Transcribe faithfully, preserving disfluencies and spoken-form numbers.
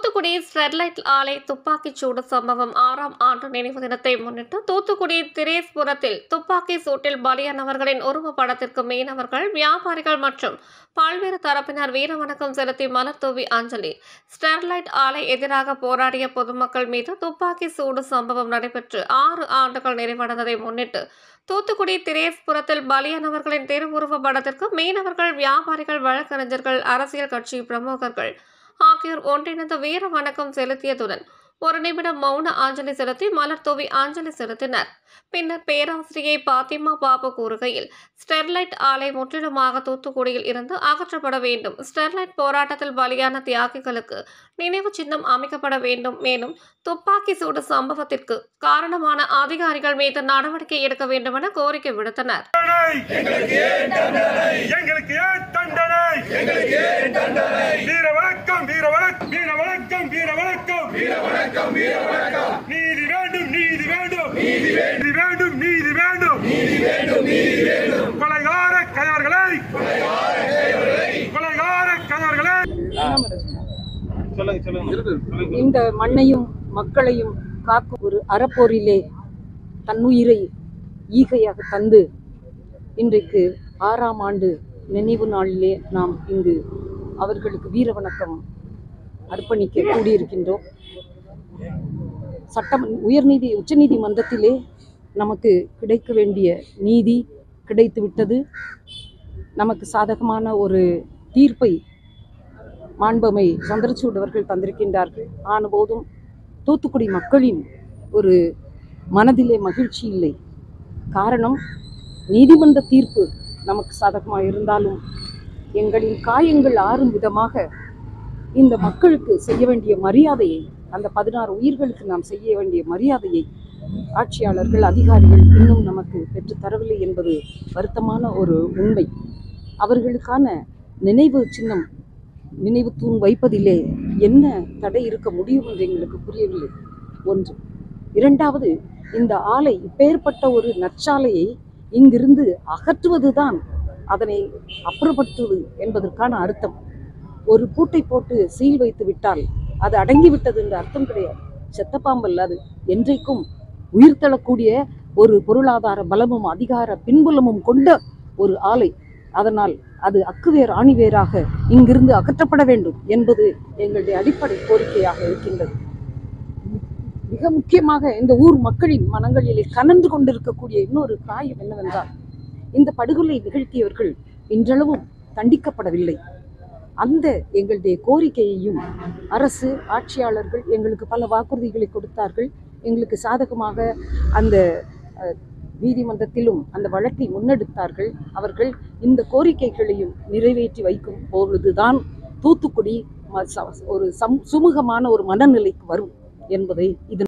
Thoothukudi Sterlite ஆலை துப்பாக்கிச் சூடு சம்பவம் ஆறாம் ஆண்டு நினைவு தினத்தை முன்னிட்டு தூத்துக்குடி திரேஸ்புரத்தில் துப்பாக்கி சூட்டில் பலியானவர்களின் உருவப்படத்திற்கு மீனவர்கள், வியாபாரிகள் மற்றும் பல்வேறு தரப்பினர் வீரவணக்கம் செலுத்தி மலர் தூவி அஞ்சலி. ஸ்டெர்லைட் ஆலை எதிராக போராடிய பொதுமக்கள் மீது துப்பாக்கி சூடு சம்பவம் நடைபெற்று ஆறு ஆண்டுகள் நிறைவடைந்ததை முன்னிட்டு தூத்துக்குடி திரேஸ்புரத்தில் பலியானவர்களின் திருவுருவ படத்திற்கு மீனவர்கள், வியாபாரிகள், வழக்கறிஞர்கள், அரசியல் கட்சி பிரமுகர்கள் ஆகியோர் ஒன்றிணைந்து வீர வணக்கம் செலுத்தியதுடன் ஒரு நிமிடம் மௌன அஞ்சலி செலுத்தி மலர் தூவி அஞ்சலி செலுத்தினர். பின்னர் பேராசிரியை பாத்திமா பாபு கூறுகையில், ஸ்டெர்லைட் ஆலை முற்றிலுமாக தூத்துக்குடியில் இருந்து அகற்றப்பட வேண்டும். ஸ்டெர்லைட் போராட்டத்தில் பலியான தியாகிகளுக்கு நினைவு சின்னம் அமைக்கப்பட வேண்டும். மேலும் துப்பாக்கி சூடு சம்பவத்திற்கு காரணமான அதிகாரிகள் மீது நடவடிக்கை எடுக்க வேண்டும் என கோரிக்கை விடுத்தனர். நீதி வேண்டும், நீதி வேண்டும், நீதி வேண்டும், நீதி வேண்டும், நீதி வேண்டும், நீதி வேண்டும். கொலைகார கைவர்களை, கொலைகார கைவர்களை. இந்த மண்ணையும் மக்களையும் காக்கும் ஒரு அறப்போரிலே தன்னுயிரை ஈகையாக தந்து இன்றைக்கு ஆறாம் ஆண்டு நினைவு நாளிலே நாம் இங்கு அவர்களுக்கு வீர வணக்கம் அர்ப்பணிக்க கூடியிருக்கின்றோம். சட்டம் உயர்நீதி உச்சநீதிமன்றத்திலே நமக்கு கிடைக்க வேண்டிய நீதி கிடைத்துவிட்டது. நமக்கு சாதகமான ஒரு தீர்ப்பை மாண்பமை சந்திரசூட் அவர்கள் தந்திருக்கின்றார்கள். ஆனபோதும் தூத்துக்குடி மக்களின் ஒரு மனதிலே மகிழ்ச்சி இல்லை. காரணம், நீதிமன்ற தீர்ப்பு நமக்கு சாதகமாக இருந்தாலும் எங்களின் காயங்கள் ஆறும் விதமாக இந்த மக்களுக்கு செய்ய வேண்டிய மரியாதையை, அந்த பதினாறு உயிர்களுக்கு நாம் செய்ய வேண்டிய மரியாதையை ஆட்சியாளர்கள், அதிகாரிகள் இன்னும் நமக்கு பெற்றுத்தரவில்லை என்பது வருத்தமான ஒரு உண்மை. அவர்களுக்கான நினைவு சின்னம், நினைவு தூண் வைப்பதிலே என்ன தடை இருக்க முடியும் என்று எங்களுக்கு புரியவில்லை. ஒன்று. இரண்டாவது, இந்த ஆலை இப்பேற்பட்ட ஒரு நற்சாலையை இங்கிருந்து அகற்றுவதுதான் அதனை அப்புறப்படுத்துவது என்பதற்கான அர்த்தம். ஒரு பூட்டை போட்டு சீல் வைத்து விட்டால் அது அடங்கிவிட்டது என்ற அர்த்தம் கிடையாது. செத்தப்பாம்பல் அது என்றைக்கும் உயிர் தள்ளக்கூடிய ஒரு பொருளாதார பலமும் அதிகார பின்புலமும் கொண்ட ஒரு ஆலை. அதனால் அது அக்குவேர் ஆணிவேராக இங்கிருந்து அகற்றப்பட வேண்டும் என்பது எங்களுடைய அடிப்படை கோரிக்கையாக இருக்கின்றது. மிக முக்கியமாக இந்த ஊர் மக்களின் மனங்களிலே கனன்று கொண்டிருக்கக்கூடிய இன்னொரு காயம் என்னவென்றால், இந்த படுகொலை நிகழ்த்தியவர்கள் இன்றளவும் தண்டிக்கப்படவில்லை. அந்த எங்களுடைய கோரிக்கையையும் அரசு, ஆட்சியாளர்கள் எங்களுக்கு பல வாக்குறுதிகளை கொடுத்தார்கள். எங்களுக்கு சாதகமாக அந்த நீதிமன்றத்திலும் அந்த வழக்கை முன்னெடுத்தார்கள். அவர்கள் இந்த கோரிக்கைகளையும் நிறைவேற்றி வைக்கும் பொழுதுதான் தூத்துக்குடி ஒரு சம் சுமூகமான ஒரு மனநிலைக்கு வரும் என்பதை இது